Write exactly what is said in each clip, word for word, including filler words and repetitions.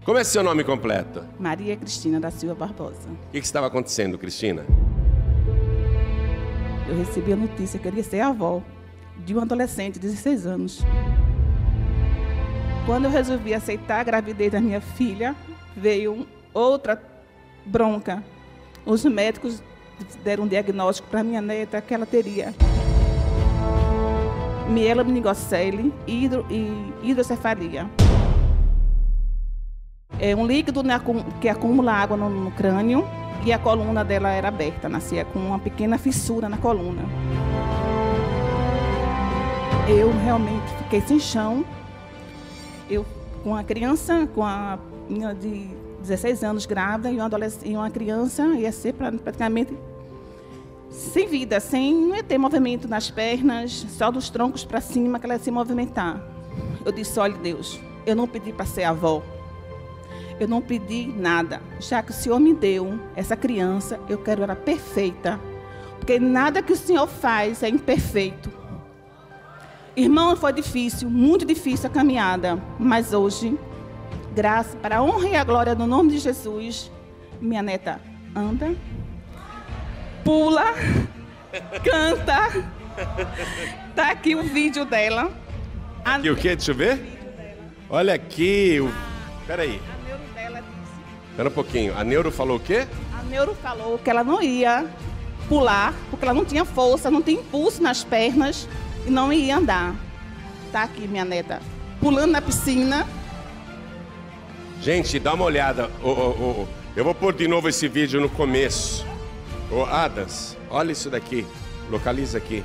Como é seu nome completo? Maria Cristina da Silva Barbosa. O que, que estava acontecendo, Cristina? Eu recebi a notícia que eu ia ser avó de um adolescente de dezesseis anos. Quando eu resolvi aceitar a gravidez da minha filha, veio outra bronca. Os médicos deram um diagnóstico para minha neta que ela teria mielomeningocele e hidro, e hidrocefalia. É um líquido que acumula água no, no crânio e a coluna dela era aberta, nascia com uma pequena fissura na coluna. Eu realmente fiquei sem chão. Eu, com a criança, com a minha de dezesseis anos grávida e uma, adolescente, e uma criança, ia ser praticamente sem vida, sem não ia ter movimento nas pernas, só dos troncos para cima que ela ia se movimentar. Eu disse, olha Deus, eu não pedi para ser avó, eu não pedi nada, já que o Senhor me deu essa criança, eu quero ela perfeita, porque nada que o Senhor faz é imperfeito. Irmão, foi difícil, muito difícil a caminhada, mas hoje, graças para a honra e a glória do nome de Jesus, minha neta anda, pula, canta. Tá aqui o vídeo dela. Aqui o quê? Deixa eu ver. Olha aqui. O... Peraí. A neuro dela disse. Espera um pouquinho. A neuro falou o quê? A neuro falou que ela não ia pular, porque ela não tinha força, não tinha impulso nas pernas e não ia andar. Tá aqui minha neta pulando na piscina. Gente, dá uma olhada. Oh, oh, oh. Eu vou pôr de novo esse vídeo no começo. Ô, oh, Adams, olha isso daqui. Localiza aqui.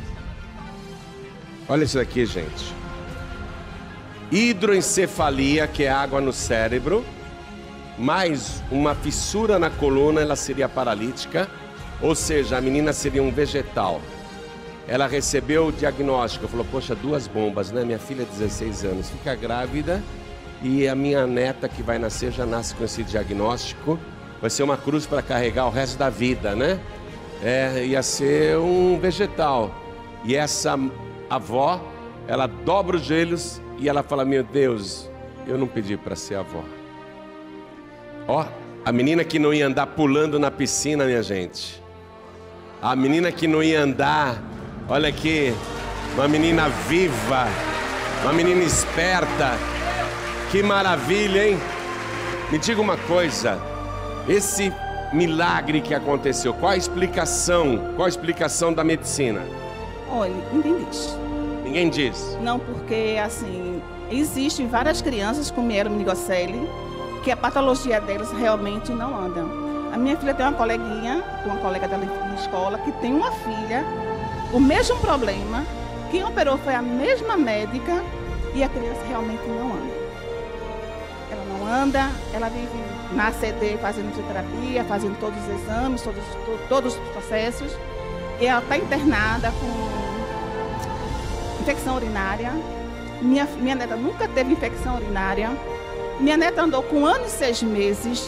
Olha isso daqui, gente. Hidroencefalia, que é água no cérebro, mais uma fissura na coluna, ela seria paralítica. Ou seja, a menina seria um vegetal. Ela recebeu o diagnóstico, falou, poxa, duas bombas, né? Minha filha, dezesseis anos, fica grávida e a minha neta que vai nascer já nasce com esse diagnóstico. Vai ser uma cruz para carregar o resto da vida, né? É, ia ser um vegetal. E essa avó, ela dobra os joelhos e ela fala, meu Deus, eu não pedi para ser avó. Ó, a menina que não ia andar pulando na piscina, minha gente. A menina que não ia andar, olha aqui, uma menina viva, uma menina esperta. Que maravilha, hein? Me diga uma coisa. Esse milagre que aconteceu, qual a explicação? Qual a explicação da medicina? Olha, ninguém diz. Ninguém diz? Não, porque assim, existem várias crianças com mielomeningocele que a patologia delas realmente não anda. A minha filha tem uma coleguinha, uma colega dela na escola, que tem uma filha, o mesmo problema, quem operou foi a mesma médica e a criança realmente não anda. Ela não anda, ela vive na C D fazendo fisioterapia, fazendo todos os exames, todos, todos os processos. E ela está internada com infecção urinária. Minha, minha neta nunca teve infecção urinária. Minha neta andou com um ano e seis meses.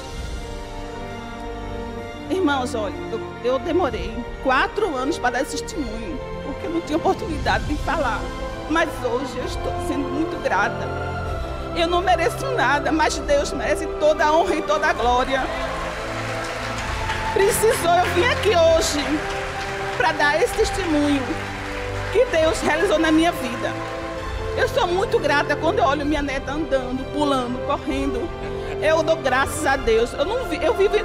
Irmãos, olha, eu, eu demorei quatro anos para dar esse testemunho, porque eu não tinha oportunidade de falar. Mas hoje eu estou sendo muito grata. Eu não mereço nada, mas Deus merece toda a honra e toda a glória. Precisou, eu vim aqui hoje para dar esse testemunho que Deus realizou na minha vida. Eu sou muito grata quando eu olho minha neta andando, pulando, correndo. Eu dou graças a Deus. Eu, não vi, eu vivo em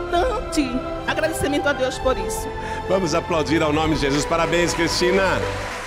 constante agradecimento a Deus por isso. Vamos aplaudir ao nome de Jesus. Parabéns, Cristina.